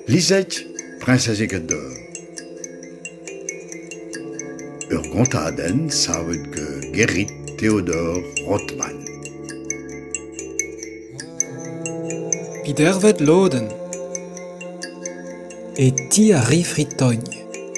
Lisette, prinsesse d'or. Gontaden sauet Gerrit Theodor Rothmann. Pidervet loden. Et ti a rifritogne.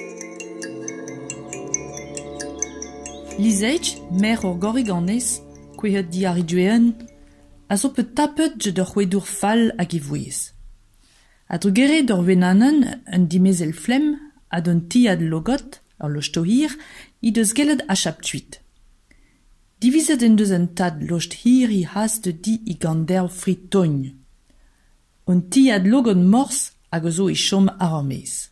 Liseit, mer or goriganez, kwehet di ariduen, a zo peut tapet je d'or c'hwedour fall hag e vouez. A drugere d'or venanen un dimezel flem, a d'un ti ad logot, ar lochto hir, i deus gellet a chaptuit. Divizet en deus un tad locht hir i has de di i gander fritogne. Un ti ad logon mors hag zo i chom aramez.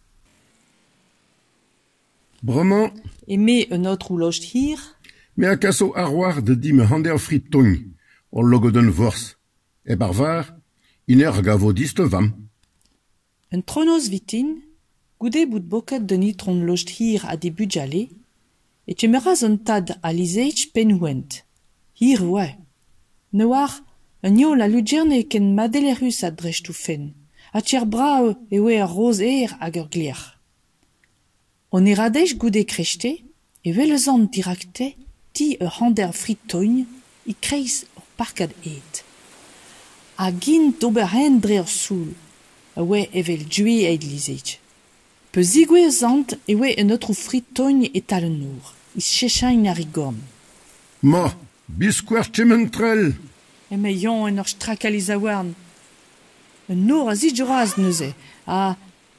Bremañ, Eme un autre ou locht hir, me a kaso arwar de di me hander frit togn, or logoden vors. E barvar, iner gavo dist vam. un tronos vitin, goude bout boket de nitron locht hir a debut jale, et tu meras un tad a liseich penwent. Hir ouais. Ne war, un yo la lugerne ken madelerus a drechtou fen, a tier brao e oe ar roz hag ur glir. On eradech goude krechte, e velezan dirakte, ti ur hander fritogne, i kreiz ur parkad et. A gin d'oberhen dre ur soul, a oe evel due eid liseich. Peus igwe zant e oe un autre fritogne et al nour, is chechain ar igorn. Ma, biskwer tchementrel. Eme yon en ur strakaliz a warn. Un nour a zidjoraz neuze, a...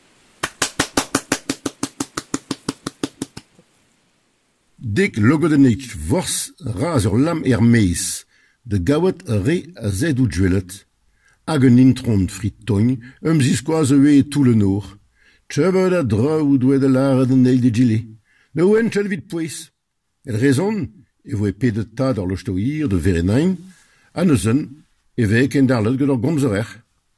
Dek logodenik vors raz ur lam meiz, de gawet a re a zed ou djuelet, hag un intron frit togn, ziskoaz eo tout le nour. Tchebet a dra ou dwe de lare den neil de gile. Ne ouen tchel vid pouez. El rezon, e voe pedet tad ar lochto hir de verenain, a neuzen, e vek en darlet gant ur gomzerer.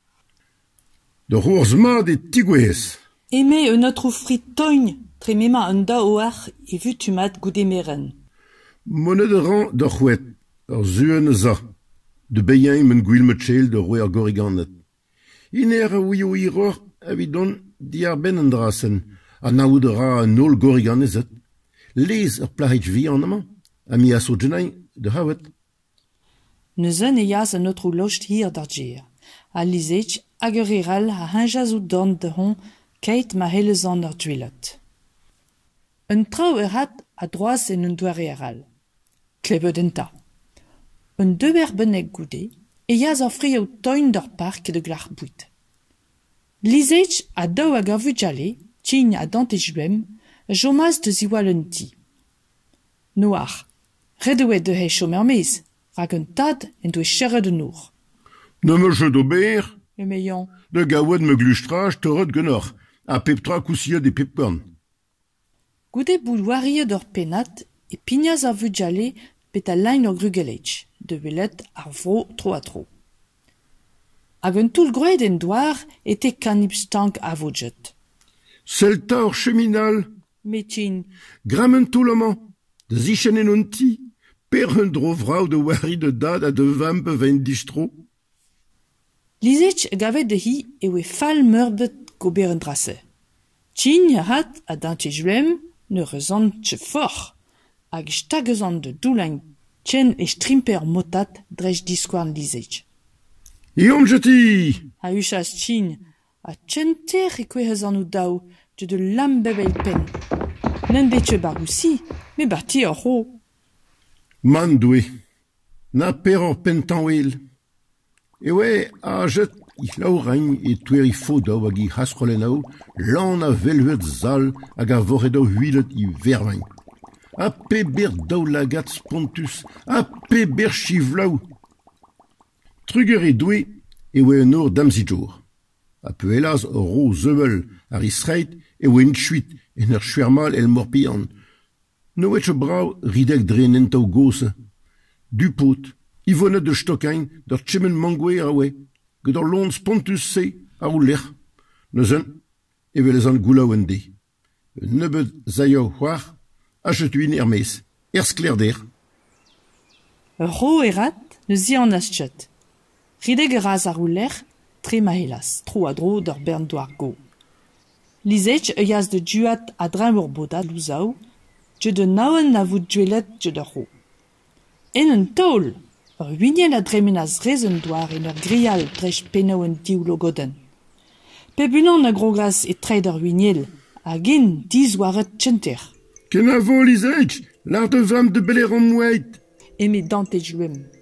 De c'hourz mat e tigwez. Eme un autre fritogne, tremema un da oar e vutumat goude meren. Monet de ran d'ar c'hwet, ar zuen za, de beien men gwil metchel de roe ar goriganet. Iner a ouio hiror avidon di ar ben an drasen, a naoud ra an ol goriganezet. Lez ur plahet vi an amañ, a mi a so djenañ de havet. Neuzen e yaz un autre locht hir d'ar djer. A liseich hag ur eral a hinjaz ou dorn de hon keit ma helezan ar dwelet. Un trao erat a droaz en un doare eral. Klebet en ta. Un deber bennek goude, e yaz ar fri au toin d'ar park de glar bouit. Liseich a daou hag ar vujale, tchign a dant e juem, jomaz de ziwal un ti. Noar, redouet de hei chomermez, rag un tad en doe chere de nour. Ne me je d'ober, Emeyon, de gawed me glustraj torot genor, a peptra kousia de pepkorn. goude bouloarie d'or penat e pignaz ar vujale pet a lain ur grugelech, de velet ar vro tro a tro. Hag un toul grouet en douar ete kanip stank a vojet. Selta ur cheminal, Metchin, gramen tout l'amant, de zichen en un ti, per un dro vrao de wari de dad a de vamp vein distro. Lisech gavet de hi e oe fall meurbet gober un drase. Tchign hat a dante juem ne rezant tche for, hag stagezant de doulaing tchen e strimper motat drej diskwarn Lisech. Iom jeti! A uchas tchign, a tchenter e kwehezan ou daou de lam bebel pen. N'en betje baroussi, me bati ar ro. Man doue, na per ur pentanwel. E oe, a jet i laourain e tueri fo daou hag i hasrolenao, lan a velvet zal hag a vorredo huilet i vervain. A pe ber daou lagat spontus, a pe ber chivlaou. Truger e doue, e oe un ur damzidjour. A peu helaz ro zeuvel ar isreit e oe un chuit en ur chuermal el morpian. Ne oe brau ridek dre nentao gosse. Du pot, i vonet de stokain d'ar tchemen mangwe a oe, gant ur lont spontus se a ou lec'h. Neuzen, e velezan goulaou en de. Un nebet zaio c'hoar, a chetuin ermez, sklerder. Ur ro erat, ne zi an astchet. Rideg raz ar ou lec'h, tre ma helas, tro a dro d'ar bern doar go. Lisech yas de duat a dramur boda louzao, je de nauen na vous duelet je de ro. En un taol, winien a dremenaz rezen doar en ur grial drech penaouen dioulogoden. Pebunan a grogras e treider winiel, a gin dizwaret tchenter. Ken a vo, Lisech, l'art de vam de beler an mouait. Eme dante juem.